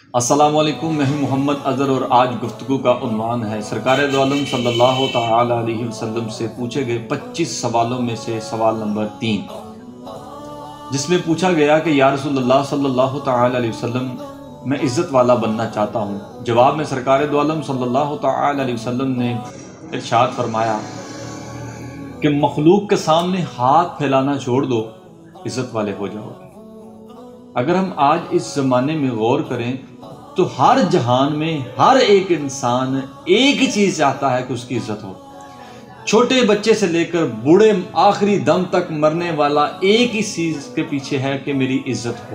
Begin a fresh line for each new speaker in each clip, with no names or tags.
السلام علیکم، میں ہوں محمد اظہر اور آج گفتگو کا عنوان ہے سرکار دو عالم صلی اللہ تعالی علیہ وسلم سے پوچھے گئے 25 سوالوں میں سے سوال نمبر 3، جس میں پوچھا گیا کہ یا رسول اللہ صلی اللہ تعالی علیہ وسلم میں عزت والا بننا چاہتا ہوں۔ جواب میں سرکار دو عالم صلی اللہ تعالی علیہ وسلم نے ارشاد فرمایا کہ مخلوق کے سامنے ہاتھ پھیلانا چھوڑ دو، عزت والے ہو جاؤ گے۔ اگر ہم آج اس زمانے میں غور کریں تو ہر جہان میں ہر ایک انسان ایک ہی چیز چاہتا ہے کہ اس کی عزت ہو۔ چھوٹے بچے سے لے کر بوڑھے آخری دم تک مرنے والا ایک ہی چیز کے پیچھے ہے کہ میری عزت ہو۔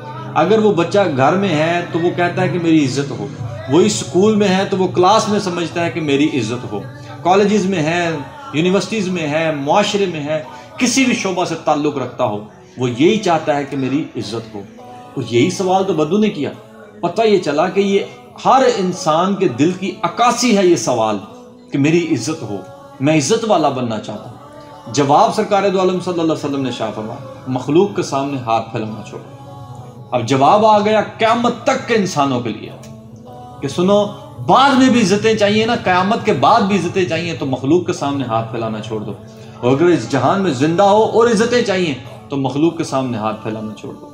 اگر وہ بچہ گھر میں ہے تو وہ کہتا ہے کہ میری عزت ہو، وہی اسکول میں ہے تو وہ کلاس میں سمجھتا ہے کہ میری عزت ہو، کالجز میں ہے، یونیورسٹیز میں ہے، معاشرے میں ہے، کسی بھی شعبہ سے تعلق رکھتا ہو، وہ یہی چاہتا ہے کہ میری عزت ہو۔ اور یہی سوال تو بدو نے کیا۔ پتہ یہ چلا کہ یہ ہر انسان کے دل کی عکاسی ہے یہ سوال کہ میری عزت ہو، میں عزت والا بننا چاہتا ہوں۔ جواب سرکار دو عالم صلی اللہ علیہ وسلم نے شاہ فرمایا مخلوق کے سامنے ہاتھ پھیلانا چھوڑو۔ اب جواب آ گیا قیامت تک کے انسانوں کے لیے کہ سنو، بعد میں بھی عزتیں چاہیے نا، قیامت کے بعد بھی عزتیں چاہیے تو مخلوق کے سامنے ہاتھ پھیلانا چھوڑ دو، اور اگر اس جہان میں زندہ ہو اور عزتیں چاہیے تو مخلوق کے سامنے ہاتھ پھیلانا چھوڑ دو۔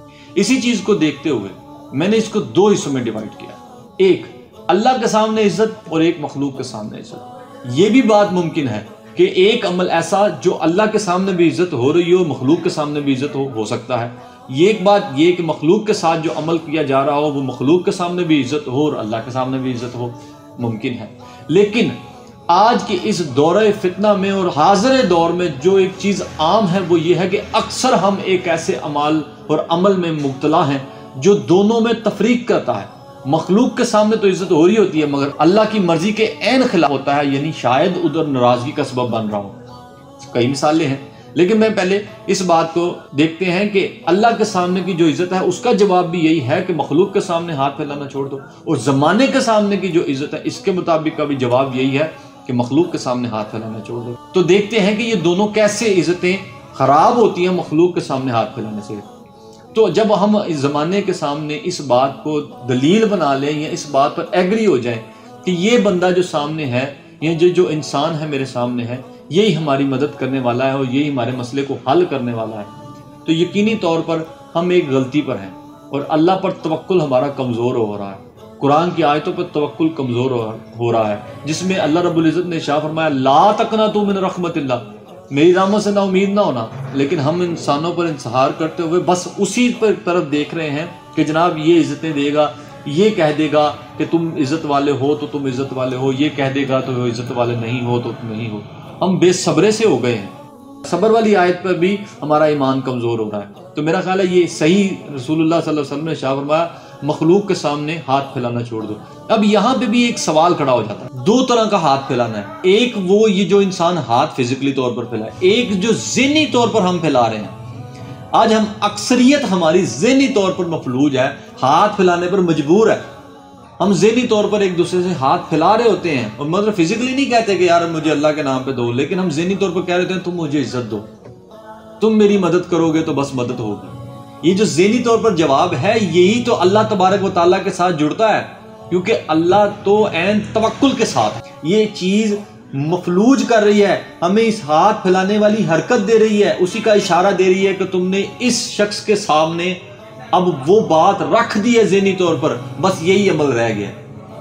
اسی چیز کو دیکھتے ہوئے میں نے اس کو دو حصوں میں ڈیوائیڈ کیا، ایک اللہ کے سامنے عزت اور ایک مخلوق کے سامنے عزت۔ یہ بھی بات ممکن ہے کہ ایک عمل ایسا جو اللہ کے سامنے بھی عزت ہو رہی ہو، مخلوق کے سامنے بھی عزت ہو سکتا ہے۔ یہ ایک بات یہ کہ مخلوق کے ساتھ جو عمل کیا جا رہا ہو وہ مخلوق کے سامنے بھی عزت ہو اور اللہ کے سامنے بھی عزت ہو، ممکن ہے۔ لیکن آج کے اس دورہ فتنہ میں اور حاضر دور میں جو ایک چیز عام ہے وہ یہ ہے کہ اکثر ہم ایک ایسے اعمال اور عمل میں مبتلا ہیں جو دونوں میں تفریق کرتا ہے۔ مخلوق کے سامنے تو عزت ہو رہی ہوتی ہے مگر اللہ کی مرضی کے عین خلاف ہوتا ہے، یعنی شاید ادھر ناراضگی کا سبب بن رہا ہو۔ کئی مثالیں ہیں، لیکن میں پہلے اس بات کو دیکھتے ہیں کہ اللہ کے سامنے کی جو عزت ہے اس کا جواب بھی یہی ہے کہ مخلوق کے سامنے ہاتھ پھیلانا چھوڑ دو، اور زمانے کے سامنے کی جو عزت ہے اس کے مطابق کا بھی جواب یہی ہے کہ مخلوق کے سامنے ہاتھ پھیلانا چھوڑ دو۔ تو دیکھتے ہیں کہ یہ دونوں کیسے عزتیں خراب ہوتی ہیں مخلوق کے سامنے ہاتھ پھیلانے سے۔ تو جب ہم اس زمانے کے سامنے اس بات کو دلیل بنا لیں یا اس بات پر ایگری ہو جائیں کہ یہ بندہ جو سامنے ہے یا جو انسان ہے میرے سامنے ہے یہی ہماری مدد کرنے والا ہے اور یہی ہمارے مسئلے کو حل کرنے والا ہے، تو یقینی طور پر ہم ایک غلطی پر ہیں اور اللہ پر توکل ہمارا کمزور ہو رہا ہے۔ قرآن کی آیتوں پر توکل کمزور ہو رہا ہے، جس میں اللہ رب العزت نے ارشاد فرمایا لا تقنطوا من رحمت اللہ، میری رحمت سے نا امید نہ ہونا۔ لیکن ہم انسانوں پر انتحار کرتے ہوئے بس اسی پر طرف دیکھ رہے ہیں کہ جناب یہ عزتیں دے گا، یہ کہہ دے گا کہ تم عزت والے ہو تو تم عزت والے ہو، یہ کہہ دے گا تو عزت والے نہیں ہو تو تم نہیں ہو۔ ہم بے صبرے سے ہو گئے ہیں۔ صبر والی آیت پر بھی ہمارا ایمان کمزور ہو رہا ہے۔ تو میرا خیال ہے یہ صحیح رسول اللہ صلی اللہ علیہ وسلم نے ارشاد فرمایا مخلوق کے سامنے ہاتھ پھیلانا چھوڑ دو۔ اب یہاں پہ بھی ایک سوال کھڑا ہو جاتا ہے، دو طرح کا ہاتھ پھیلانا ہے، ایک وہ یہ جو انسان ہاتھ فزیکلی طور پر پھیلائے، ایک جو ذہنی طور پر ہم پھیلا رہے ہیں۔ آج ہم اکثریت ہماری ذہنی طور پر مفلوج ہے، ہاتھ پھیلانے پر مجبور ہے۔ ہم ذہنی طور پر ایک دوسرے سے ہاتھ پھیلا رہے ہوتے ہیں اور مطلب فزیکلی نہیں کہتے کہ یار مجھے اللہ کے نام پہ دو، لیکن ہم ذہنی طور پر کہہ رہے ہوتے ہیں تم مجھے عزت دو، تم میری مدد کرو گے تو بس مدد ہوگی۔ یہ جو ذہنی طور پر جواب ہے یہی تو اللہ تبارک و تعالیٰ کے ساتھ جڑتا ہے، کیونکہ اللہ تو عین توکل کے ساتھ یہ چیز مفلوج کر رہی ہے، ہمیں اس ہاتھ پھیلانے والی حرکت دے رہی ہے، اسی کا اشارہ دے رہی ہے کہ تم نے اس شخص کے سامنے اب وہ بات رکھ دی ہے ذہنی طور پر، بس یہی عمل رہ گیا،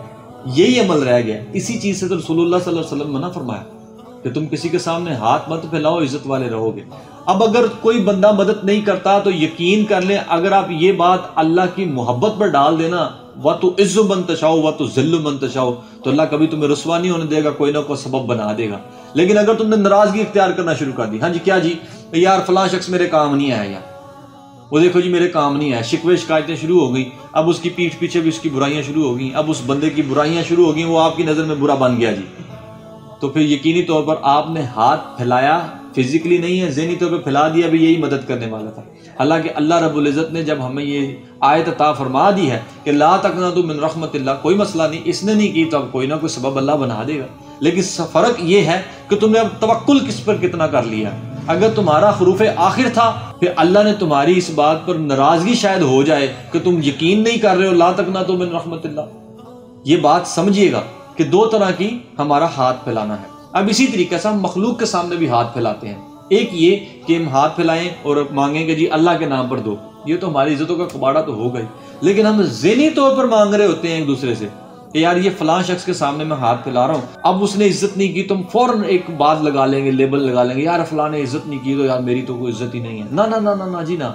یہی عمل رہ گیا۔ اسی چیز سے تو رسول اللہ صلی اللہ علیہ وسلم منع فرمایا کہ تم کسی کے سامنے ہاتھ مت پھیلاؤ، عزت والے رہو گے۔ اب اگر کوئی بندہ مدد نہیں کرتا تو یقین کر لیں اگر آپ یہ بات اللہ کی محبت پر ڈال دینا وَتُعِزُّ مَن تَشَاءُ وَتُذِلُّ مَن تَشَاءُ، تو اللہ کبھی تمہیں رسوا نہیں ہونے دے گا، کوئی نہ کوئی سبب بنا دے گا۔ لیکن اگر تم نے ناراضگی اختیار کرنا شروع کر دی، ہاں جی کیا جی یار فلاں شخص میرے کام نہیں آیا، یار وہ دیکھو جی میرے کام نہیں آیا، شکوے شکایتیں شروع ہو گئیں، اب اس کی پیٹھ پیچھے بھی اس کی برائیاں شروع ہو گئیں، اب اس بندے کی برائیاں شروع ہو گئیں، وہ آپ کی نظر میں برا بن گیا جی، تو پھر یقینی طور پر آپ نے ہاتھ پھیلایا، فزیکلی نہیں ہے ذہنی طور پہ پھیلا دیا، بھی یہی مدد کرنے والا تھا۔ حالانکہ اللہ رب العزت نے جب ہمیں یہ آیت عطا فرما دی ہے کہ لا تقنطوا من رحمت اللہ، کوئی مسئلہ نہیں، اس نے نہیں کی تو اب کوئی نہ کوئی سبب اللہ بنا دے گا، لیکن فرق یہ ہے کہ تم نے اب توکل کس پر کتنا کر لیا۔ اگر تمہارا حروف آخر تھا پھر اللہ نے تمہاری اس بات پر ناراضگی شاید ہو جائے کہ تم یقین نہیں کر رہے ہو، لا تقنطوا من رحمت اللہ۔ یہ بات سمجھیے گا کہ دو طرح کی ہمارا ہاتھ پھیلانا ہے۔ اب اسی طریقے سے ہم مخلوق کے سامنے بھی ہاتھ پھیلاتے ہیں۔ ایک یہ کہ ہم ہاتھ پھیلائیں اور مانگیں کہ جی اللہ کے نام پر دو، یہ تو ہماری عزتوں کا کباڑہ تو ہو گئی، لیکن ہم ذہنی طور پر مانگ رہے ہوتے ہیں ایک دوسرے سے کہ یار یہ فلاں شخص کے سامنے میں ہاتھ پھیلا رہا ہوں، اب اس نے عزت نہیں کی، تم فوراً ایک بات لگا لیں گے، لیبل لگا لیں گے، یار فلاں نے عزت نہیں کی تو یار میری تو کوئی عزت ہی نہیں ہے۔ نہ نہ نہ نہ جی نہ،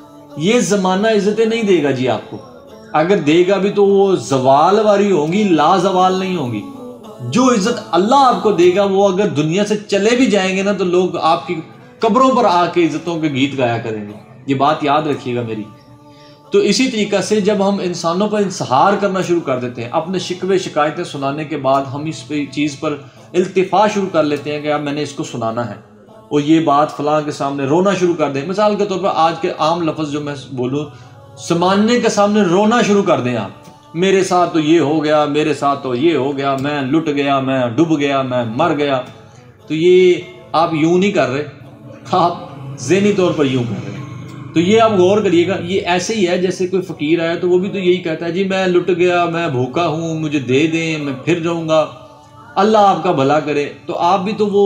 یہ زمانہ عزتیں نہیں دے گا جی آپ کو، اگر دے گا بھی تو وہ زوال والی ہوں گی، لا زوال نہیں ہوں گی۔ جو عزت اللہ آپ کو دے گا وہ اگر دنیا سے چلے بھی جائیں گے نا تو لوگ آپ کی قبروں پر آ کے عزتوں کے گیت گایا کریں گے، یہ بات یاد رکھیے گا میری۔ تو اسی طریقہ سے جب ہم انسانوں پر انصحار کرنا شروع کر دیتے ہیں، اپنے شکوے شکایتیں سنانے کے بعد ہم اس چیز پر التفا شروع کر لیتے ہیں کہ یار میں نے اس کو سنانا ہے، اور یہ بات فلاں کے سامنے رونا شروع کر دیں۔ مثال کے طور پر آج کے عام لفظ جو میں بولوں، سمانے کے سامنے رونا شروع کر دیں آپ، میرے ساتھ تو یہ ہو گیا، میرے ساتھ تو یہ ہو گیا، میں لٹ گیا، میں ڈوب گیا، میں مر گیا، تو یہ آپ یوں نہیں کر رہے، آپ ذہنی طور پر یوں کر رہے ہیں۔ تو یہ آپ غور کریے گا، یہ ایسے ہی ہے جیسے کوئی فقیر آیا تو وہ بھی تو یہی کہتا ہے جی میں لٹ گیا، میں بھوکا ہوں، مجھے دے دیں، میں پھر جاؤں گا، اللہ آپ کا بھلا کرے۔ تو آپ بھی تو وہ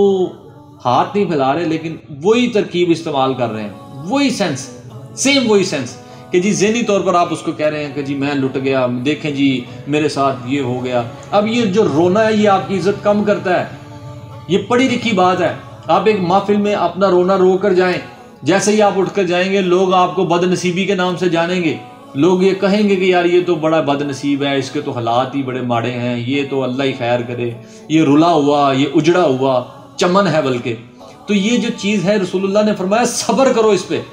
ہاتھ نہیں پھیلا رہے لیکن وہی ترکیب استعمال کر رہے ہیں، وہی سینس، سیم وہی سینس کہ جی ذہنی طور پر آپ اس کو کہہ رہے ہیں کہ جی میں لٹ گیا، دیکھیں جی میرے ساتھ یہ ہو گیا۔ اب یہ جو رونا ہے یہ آپ کی عزت کم کرتا ہے، یہ پڑھی لکھی بات ہے۔ آپ ایک محفل میں اپنا رونا رو کر جائیں، جیسے ہی آپ اٹھ کر جائیں گے لوگ آپ کو بد نصیبی کے نام سے جانیں گے، لوگ یہ کہیں گے کہ یار یہ تو بڑا بد نصیب ہے، اس کے تو حالات ہی بڑے ماڑے ہیں، یہ تو اللہ ہی خیر کرے، یہ رلا ہوا، یہ اجڑا ہوا چمن ہے بلکہ۔ تو یہ جو چیز ہے رسول اللہ نے فرمایا صبر کرو اس پہ،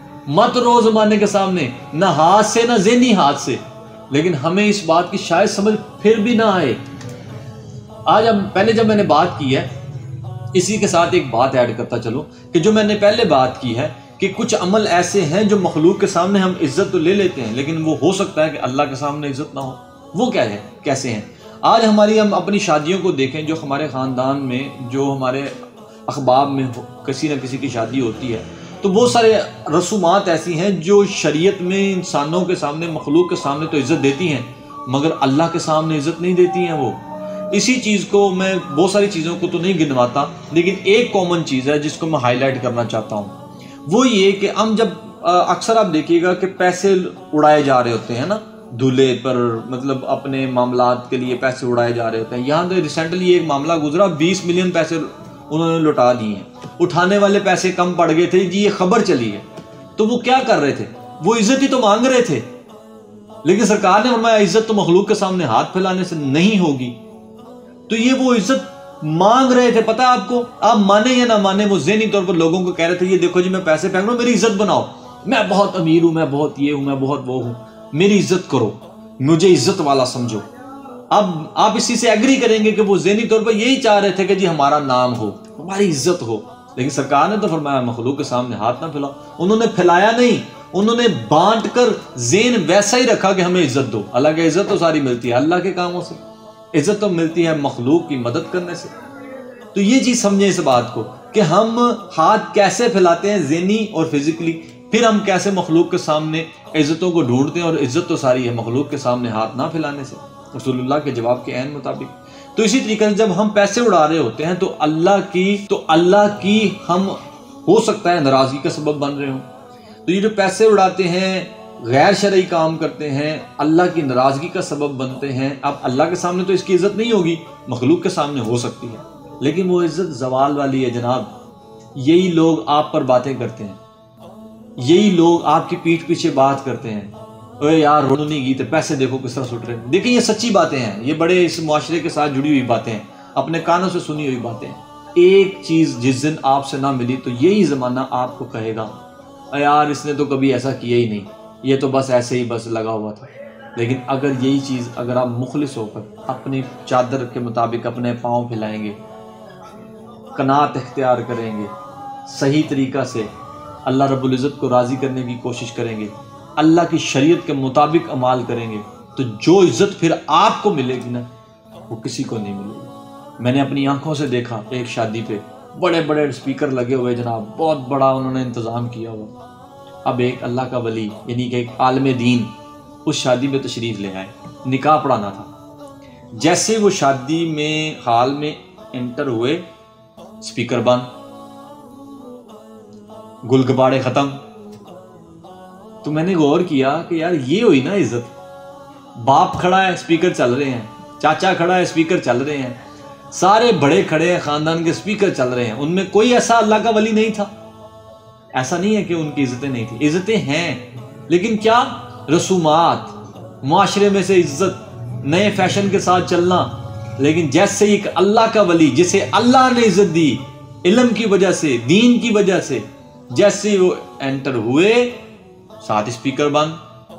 مت رو زمانے کے سامنے، نہ ہاتھ سے نہ ذہنی ہاتھ سے۔ لیکن ہمیں اس بات کی شاید سمجھ پھر بھی نہ آئے۔ آج اب پہلے جب میں نے بات کی ہے، اسی کے ساتھ ایک بات ایڈ کرتا چلو کہ جو میں نے پہلے بات کی ہے کہ کچھ عمل ایسے ہیں جو مخلوق کے سامنے ہم عزت تو لے لیتے ہیں لیکن وہ ہو سکتا ہے کہ اللہ کے سامنے عزت نہ ہو۔ وہ کیا ہے، کیسے ہیں؟ آج ہم اپنی شادیوں کو دیکھیں، جو ہمارے خاندان میں، جو ہمارے احباب میں کسی نہ کسی کی شادی ہوتی ہے تو بہت سارے رسومات ایسی ہیں جو شریعت میں انسانوں کے سامنے، مخلوق کے سامنے تو عزت دیتی ہیں مگر اللہ کے سامنے عزت نہیں دیتی ہیں۔ وہ اسی چیز کو میں بہت ساری چیزوں کو تو نہیں گنواتا لیکن ایک کامن چیز ہے جس کو میں ہائی لائٹ کرنا چاہتا ہوں، وہ یہ کہ ہم جب اکثر آپ دیکھیے گا کہ پیسے اڑائے جا رہے ہوتے ہیں نا دولہے پر، مطلب اپنے معاملات کے لیے پیسے اڑائے جا رہے ہوتے ہیں۔ یہاں تو ریسنٹلی ایک معاملہ گزرا، 20 ملین پیسے انہوں نے لٹا دیے ہیں، اٹھانے والے پیسے کم پڑ گئے تھے جی، یہ خبر چلی ہے۔ تو وہ کیا کر رہے تھے؟ وہ عزت ہی تو مانگ رہے تھے، لیکن سرکار نے فرمایا عزت تو مخلوق کے سامنے ہاتھ پھیلانے سے نہیں ہوگی۔ تو یہ وہ عزت مانگ رہے تھے، پتہ آپ کو، آپ مانے یا نہ مانے، وہ ذہنی طور پر لوگوں کو کہہ رہے تھے یہ دیکھو جی میں پیسے پھینک رہا ہوں، میری عزت بناؤ، میں بہت امیر ہوں، میں بہت یہ ہوں، میں بہت وہ ہوں، میری عزت کرو، مجھے عزت والا سمجھو۔ اب آپ اسی سے ایگری کریں گے کہ وہ ذہنی طور پر یہی چاہ رہے تھے کہ جی ہمارا نام ہو، ہماری عزت ہو، لیکن سرکار نے تو فرمایا مخلوق کے سامنے ہاتھ نہ پھیلاؤ۔ انہوں نے پھیلایا نہیں، انہوں نے بانٹ کر ذہن ویسا ہی رکھا کہ ہمیں عزت دو۔ اللہ کی عزت تو ساری ملتی ہے اللہ کے کاموں سے، عزت تو ملتی ہے مخلوق کی مدد کرنے سے۔ تو یہ چیز سمجھیں اس بات کو کہ ہم ہاتھ کیسے پھیلاتے ہیں ذہنی اور فزیکلی، پھر ہم کیسے مخلوق کے سامنے عزتوں کو ڈھونڈتے ہیں، اور عزت تو ساری ہے مخلوق کے سامنے ہاتھ نہ پھیلانے سے، رسول اللہ کے جواب کے عین مطابق۔ تو اسی طریقے سے جب ہم پیسے اڑا رہے ہوتے ہیں تو اللہ کی ہم ہو سکتا ہے ناراضگی کا سبب بن رہے ہوں۔ تو یہ جو پیسے اڑاتے ہیں، غیر شرعی کام کرتے ہیں، اللہ کی ناراضگی کا سبب بنتے ہیں۔ اب اللہ کے سامنے تو اس کی عزت نہیں ہوگی، مخلوق کے سامنے ہو سکتی ہے، لیکن وہ عزت زوال والی ہے جناب۔ یہی لوگ آپ پر باتیں کرتے ہیں، یہی لوگ آپ کی پیٹھ پیچھے بات کرتے ہیں، اوے یار روڈ نہیں گئی تو پیسے دیکھو کس طرح سٹ رہے ہیں۔ دیکھیں یہ سچی باتیں ہیں، یہ بڑے اس معاشرے کے ساتھ جڑی ہوئی باتیں ہیں، اپنے کانوں سے سنی ہوئی باتیں ہیں۔ ایک چیز جس دن آپ سے نہ ملی تو یہی زمانہ آپ کو کہے گا یار اس نے تو کبھی ایسا کیا ہی نہیں، یہ تو بس ایسے ہی بس لگا ہوا تھا۔ لیکن اگر یہی چیز اگر آپ مخلص ہو کر اپنی چادر کے مطابق اپنے پاؤں پھیلائیں گے، قناعت اختیار کریں گے، صحیح طریقہ سے اللہ رب العزت کو راضی کرنے کی کوشش کریں گے، اللہ کی شریعت کے مطابق عمال کریں گے، تو جو عزت پھر آپ کو ملے گی نا وہ کسی کو نہیں ملے گی۔ میں نے اپنی آنکھوں سے دیکھا ایک شادی پہ بڑے بڑے اسپیکر لگے ہوئے جناب، بہت بڑا انہوں نے انتظام کیا ہوا۔ اب ایک اللہ کا ولی یعنی کہ ایک عالم دین اس شادی میں تشریف لے آئے، نکاح پڑھانا تھا۔ جیسے وہ شادی میں ہال میں انٹر ہوئے، اسپیکر بند، گل گباڑے ختم۔ تو میں نے غور کیا کہ یار یہ ہوئی نا عزت، باپ کھڑا ہے اسپیکر چل رہے ہیں، چاچا کھڑا ہے اسپیکر چل رہے ہیں، سارے بڑے کھڑے ہیں، خاندان کے اسپیکر چل رہے ہیں، ان میں کوئی ایسا اللہ کا ولی نہیں تھا۔ ایسا نہیں ہے کہ ان کی عزتیں نہیں تھیں، عزتیں ہیں، لیکن کیا رسومات، معاشرے میں سے عزت، نئے فیشن کے ساتھ چلنا۔ لیکن جیسے ایک اللہ کا ولی جسے اللہ نے عزت دی علم کی وجہ سے، دین کی وجہ سے، جیسے وہ انٹر ہوئے ساتھ اسپیکر بند۔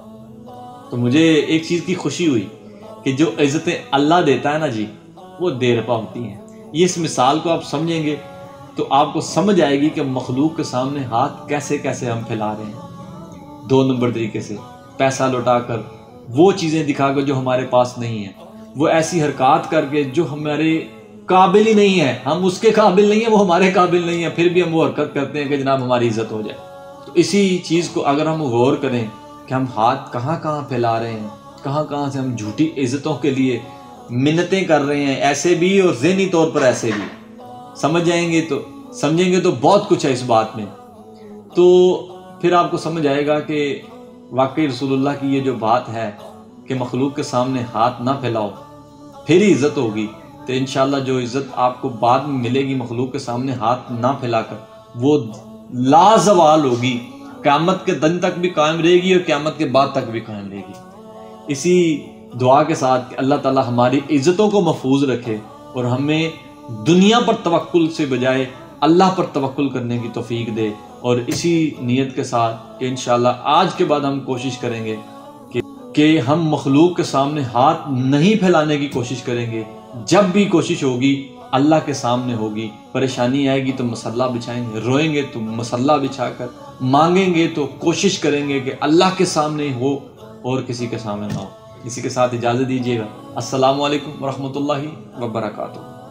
تو مجھے ایک چیز کی خوشی ہوئی کہ جو عزتیں اللہ دیتا ہے نا جی، وہ دیر پا ہوتی ہیں۔ یہ اس مثال کو آپ سمجھیں گے تو آپ کو سمجھ آئے گی کہ مخلوق کے سامنے ہاتھ کیسے کیسے ہم پھیلا رہے ہیں، 2 نمبر طریقے سے، پیسہ لوٹا کر، وہ چیزیں دکھا کر جو ہمارے پاس نہیں ہیں، وہ ایسی حرکات کر کے جو ہمارے قابل ہی نہیں ہے، ہم اس کے قابل نہیں ہیں، وہ ہمارے قابل نہیں ہیں، پھر بھی ہم وہ حرکت کرتے ہیں کہ جناب ہماری عزت ہو جائے۔ تو اسی چیز کو اگر ہم غور کریں کہ ہم ہاتھ کہاں کہاں پھیلا رہے ہیں، کہاں کہاں سے ہم جھوٹی عزتوں کے لیے منتیں کر رہے ہیں، ایسے بھی اور ذہنی طور پر ایسے بھی، سمجھیں گے تو بہت کچھ ہے اس بات میں۔ تو پھر آپ کو سمجھ آئے گا کہ واقعی رسول اللہ کی یہ جو بات ہے کہ مخلوق کے سامنے ہاتھ نہ پھیلاؤ پھر ہی عزت ہوگی، تو انشاءاللہ جو عزت آپ کو بعد میں ملے گی مخلوق کے سامنے ہاتھ نہ پھیلا کر، وہ لازوال ہوگی، قیامت کے دن تک بھی قائم رہے گی اور قیامت کے بعد تک بھی قائم رہے گی۔ اسی دعا کے ساتھ کہ اللہ تعالی ہماری عزتوں کو محفوظ رکھے اور ہمیں دنیا پر توکل سے بجائے اللہ پر توکل کرنے کی توفیق دے، اور اسی نیت کے ساتھ کہ انشاءاللہ آج کے بعد ہم کوشش کریں گے کہ ہم مخلوق کے سامنے ہاتھ نہیں پھیلانے کی کوشش کریں گے۔ جب بھی کوشش ہوگی اللہ کے سامنے ہوگی، پریشانی آئے گی تو مصلی بچھائیں گے، روئیں گے تو مصلی بچھا کر، مانگیں گے تو کوشش کریں گے کہ اللہ کے سامنے ہو اور کسی کے سامنے نہ ہو۔ اسی کے ساتھ اجازت دیجیے گا۔ السلام علیکم ورحمۃ اللہ وبرکاتہ۔